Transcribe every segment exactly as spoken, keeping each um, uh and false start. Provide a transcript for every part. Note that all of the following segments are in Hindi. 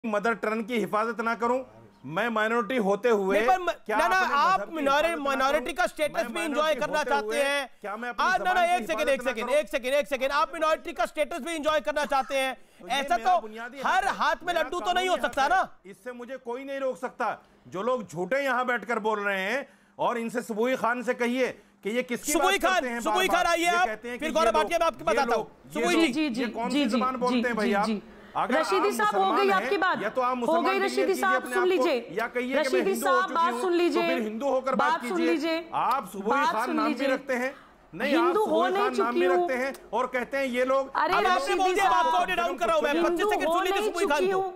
मदर टर्न की हिफाजत ना करूं, मैं माइनॉरिटी होते हुए पर, क्या ना, ना, आप माइनॉरिटी का स्टेटस भी एंजॉय करना चाहते हैं? क्या मैं आ, ना ना एक सेकंड एक सेकंड एक सेकंड एक सेकंड आप माइनॉरिटी का स्टेटस भी एंजॉय करना चाहते हैं? तो ऐसा तो हर हाथ में लड्डू तो नहीं हो सकता ना। इससे मुझे कोई नहीं रोक सकता। जो लोग झूठे यहां बैठकर बोल रहे हैं, और इनसे सुबुई खान से कहिए कि ये किसकी सुबुई खान सुबुई खान आइए आप, फिर गौरव भाटिया मैं आपको बताता हूं। सुबुई जी जी कौन सी जबान बोलते हैं भाई आप? रशीदी साहब हो गई आपकी बात, तो हो गई रशीदी साहब, सुन लीजिए। या कहिए रशीदी साहब बात सुन लीजिए, फिर हिंदू होकर बात सुन लीजिए। आप सुबुई खान नाम भी रखते हैं, नहीं हिंदू हो नहीं चुकी हूं रखते हैं और कहते हैं ये लोग। अरे रशीदी साहब डाउन कर रहा हूं मैं, पच्चीस सेकंड सुन लीजिए सुबुई खान को।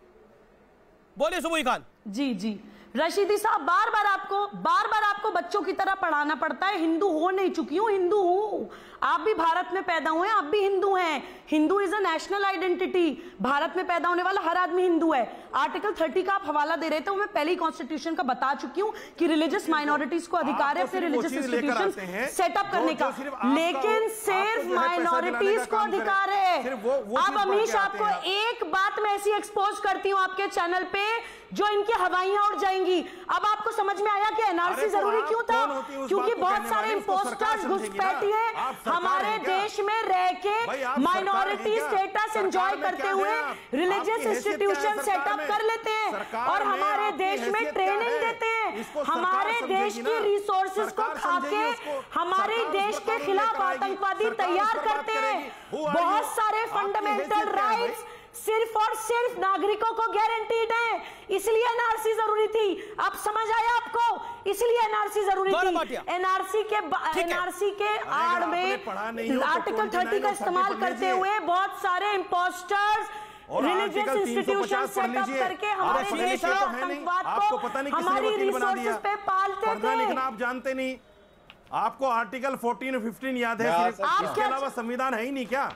बोलिए सुबुई खान। जी जी रशीदी साहब, बार बार आपको बार बार आपको बच्चों की तरह पढ़ाना पड़ता है। हिंदू हो नहीं चुकी हूं, हिंदू हूं। आप भी भारत में पैदा हुए, आप भी हिंदू हैं। Hindu is a national identity. Bharat में पैदा होने वाला हर आदमी हिंदू है। आर्टिकल तीस का आप हवाला दे रहे थे, मैं पहले ही कॉन्स्टिट्यूशन का बता चुकी हूं कि रिलीजियस माइनॉरिटीज को अधिकार है अपने रिलीजियस इंस्टीट्यूशन सेटअप करने का, लेकिन सिर्फ माइनॉरिटीज को अधिकार है। अब अमीश आपको एक बात मैं ऐसी एक्सपोज करती हूं आपके चैनल पे जो इनकी हवाइयां उड़ जाएंगी। अब आपको समझ में आया कि एनआरसी जरूरी क्यों था? क्योंकि बहुत सारे इंपोस्टर्स घुसपैठिए हमारे देश में रह के माइनॉरिटी स्टेटस एंजॉय करते हुए रिलीजियस इंस्टीट्यूशन सेटअप कर लेते हैं और हमारे देश में ट्रेनिंग देते हैं। हमारे देश की रिसोर्सेज को खाके हमारे देश के खिलाफ आतंकवादी तैयार करते हैं। बहुत सारे फंडामेंटल राइट्स सिर्फ और सिर्फ नागरिकों को गारंटीड है, इसलिए एनआरसी जरूरी थी। अब समझ आया आपको? इसलिए एनआरसी जरूरी थी। एनआरसी के एनआरसी के आड़ में आर्टिकल तीस का इस्तेमाल करते हुए बहुत सारे इंपोस्टर्स रिलीजियस इंस्टीट्यूशन सेटअप करके हमारे देश में आतंकवाद को हमारी रिसोर्सेज पे पालते थे। लेकिन आप जानते नहीं, आपको आर्टिकल चौदह और पंद्रह याद है, इसके अलावा संविधान है ही नहीं क्या?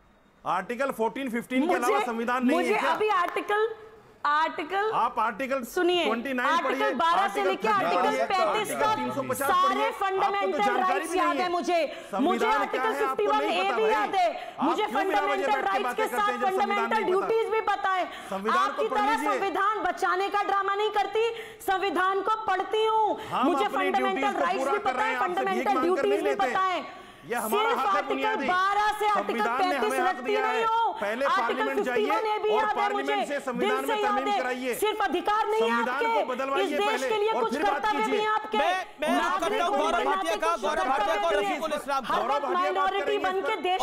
आर्टिकल चौदह पंद्रह के अलावा संविधान नहीं है क्या? अभी आर्टिकल आर्टिकल आप आर्टिकल सुनिए, आर्टिकल बारह से लेकर आर्टिकल पैंतीस तक सारे फंडामेंटल राइट्स याद है मुझे। मुझे आर्टिकल इक्यावन ए भी याद है, मुझे फंडामेंटल राइट्स के साथ फंडामेंटल ड्यूटीज भी पता है। आपकी तरह संविधान बचाने का ड्रामा नहीं करती, संविधान को पढ़ती हूँ। मुझे फंडामेंटल राइट्स भी पता है, फंडामेंटल ड्यूटीज भी पता है। सिर्फ आर्टिकल बारह से आर्टिकल पैंतीस रखती नहीं हो, पहले पार्लियामेंट जाइए और पार्लियामेंट से संविधान में तरमीम कराइए। सिर्फ अधिकार नहीं है आपके, इस देश के लिए कुछ कर्तव्य भी है आपके। मैं मैं गौरव भाटिया का गौरव भाटिया को रफीकुल इस्लाम माइनॉरिटी बन के देश